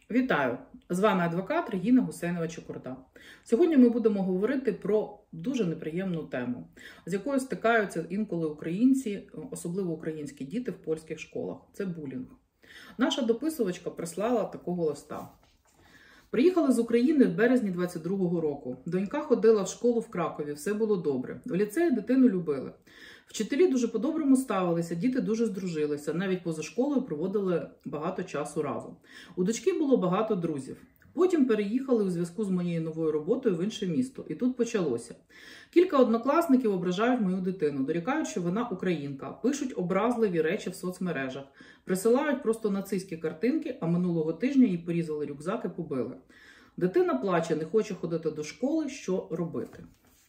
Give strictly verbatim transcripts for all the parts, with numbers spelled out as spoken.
Вітаю! З вами адвокат Регіна Гусейнова-Чокорда. Сьогодні ми будемо говорити про дуже неприємну тему, з якою стикаються інколи українці, особливо українські діти в польських школах. Це булінг. Наша дописувачка прислала такого листа. Приїхали з України в березні двадцять другого року. Донька ходила в школу в Кракові, все було добре. В ліцеї дитину любили. Вчителі дуже по-доброму ставилися, діти дуже здружилися, навіть поза школою проводили багато часу разом. У дочки було багато друзів. Потім переїхали у зв'язку з моєю новою роботою в інше місто. І тут почалося. Кілька однокласників ображають мою дитину, дорікають, що вона українка, пишуть образливі речі в соцмережах, присилають просто нацистські картинки, а минулого тижня їй порізали рюкзак і побили. Дитина плаче, не хоче ходити до школи, що робити?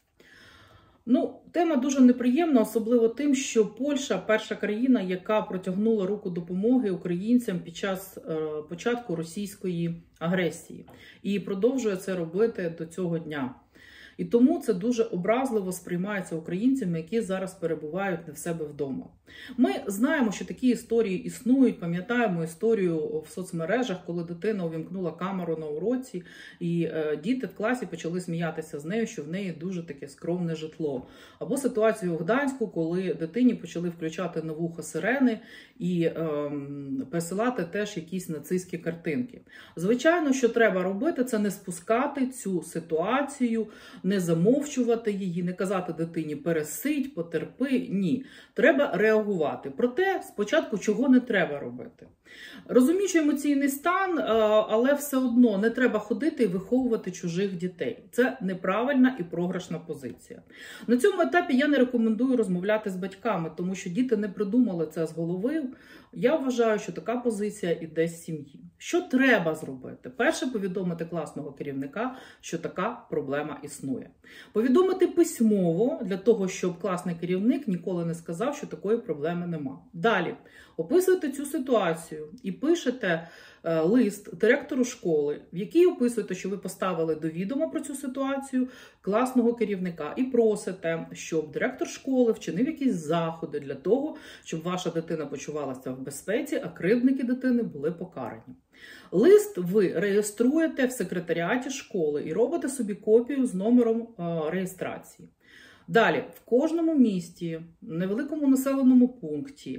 Ну, тема дуже неприємна, особливо тим, що Польща – перша країна, яка протягнула руку допомоги українцям під час е, початку російської агресії. І продовжує це робити до цього дня. І тому це дуже образливо сприймається українцями, які зараз перебувають не в себе вдома. Ми знаємо, що такі історії існують, пам'ятаємо історію в соцмережах, коли дитина увімкнула камеру на уроці, і е, діти в класі почали сміятися з нею, що в неї дуже таке скромне житло. Або ситуацію у Гданську, коли дитині почали включати на вухо сирени і е, присилати теж якісь нацистські картинки. Звичайно, що треба робити, це не спускати цю ситуацію, не замовчувати її, не казати дитині «пересидь», «потерпи». Ні. Треба реагувати. Проте, спочатку, чого не треба робити. Розуміючи емоційний стан, але все одно не треба ходити і виховувати чужих дітей. Це неправильна і програшна позиція. На цьому етапі я не рекомендую розмовляти з батьками, тому що діти не придумали це з голови. Я вважаю, що така позиція іде з сім'ї. Що треба зробити? Перше, повідомити класного керівника, що така проблема існує. Повідомити письмово, для того, щоб класний керівник ніколи не сказав, що такої проблеми нема. Далі, описуєте цю ситуацію і пишете е, лист директору школи, в якій описуєте, що ви поставили до відома про цю ситуацію класного керівника і просите, щоб директор школи вчинив якісь заходи для того, щоб ваша дитина почувалася в безпеці, а кривдники дитини були покарані. Лист ви реєструєте в секретаріаті школи і робите собі копію з номером е, реєстрації. Далі, в кожному місті, невеликому населеному пункті,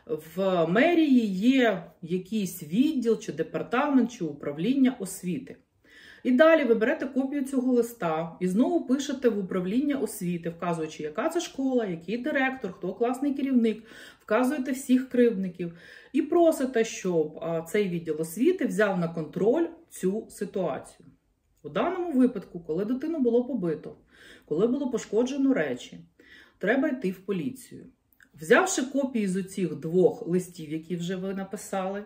в мерії є якийсь відділ, чи департамент, чи управління освіти. І далі ви берете копію цього листа і знову пишете в управління освіти, вказуючи, яка це школа, який директор, хто класний керівник, вказуєте всіх кривдників і просите, щоб цей відділ освіти взяв на контроль цю ситуацію. У даному випадку, коли дитину було побито, коли було пошкоджено речі, треба йти в поліцію. Взявши копії з оцих двох листів, які вже ви написали,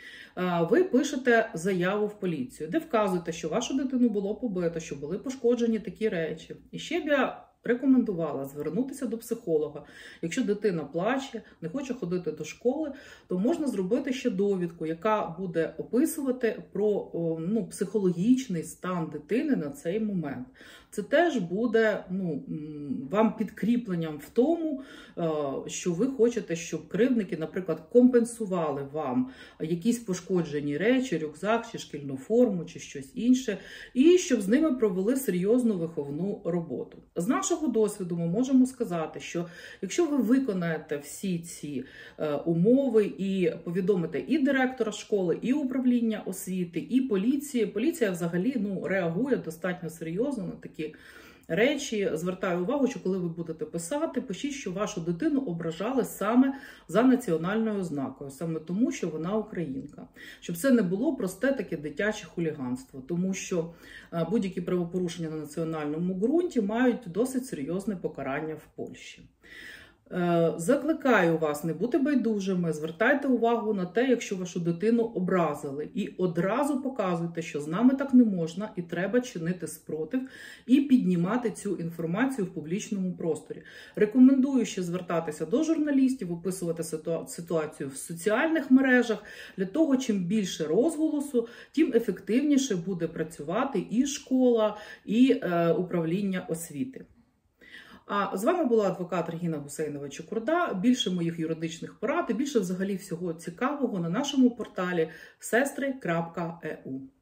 ви пишете заяву в поліцію, де вказуєте, що вашу дитину було побито, що були пошкоджені такі речі. І ще б я рекомендувала звернутися до психолога. Якщо дитина плаче, не хоче ходити до школи, то можна зробити ще довідку, яка буде описувати про ну, психологічний стан дитини на цей момент. Це теж буде ну, вам підкріпленням в тому, що ви хочете, щоб кривдники, наприклад, компенсували вам якісь пошкоджені речі, рюкзак, чи шкільну форму, чи щось інше, і щоб з ними провели серйозну виховну роботу. З нашого досвіду ми можемо сказати, що якщо ви виконаєте всі ці умови і повідомите і директора школи, і управління освіти, і поліції, поліція взагалі ну, реагує достатньо серйозно на такі речі. Звертаю увагу, що коли ви будете писати, пишіть, що вашу дитину ображали саме за національною ознакою, саме тому, що вона українка. Щоб це не було просте таке дитяче хуліганство, тому що будь-які правопорушення на національному ґрунті мають досить серйозне покарання в Польщі. Закликаю вас не бути байдужими, звертайте увагу на те, якщо вашу дитину образили. І одразу показуйте, що з нами так не можна і треба чинити спротив і піднімати цю інформацію в публічному просторі. Рекомендую ще звертатися до журналістів, описувати ситуацію в соціальних мережах. Для того, чим більше розголосу, тим ефективніше буде працювати і школа, і е, управління освіти. А з вами була адвокат Регіна Гусейнова-Чукурда. Більше моїх юридичних порад і більше взагалі всього цікавого на нашому порталі сестри крапка е у.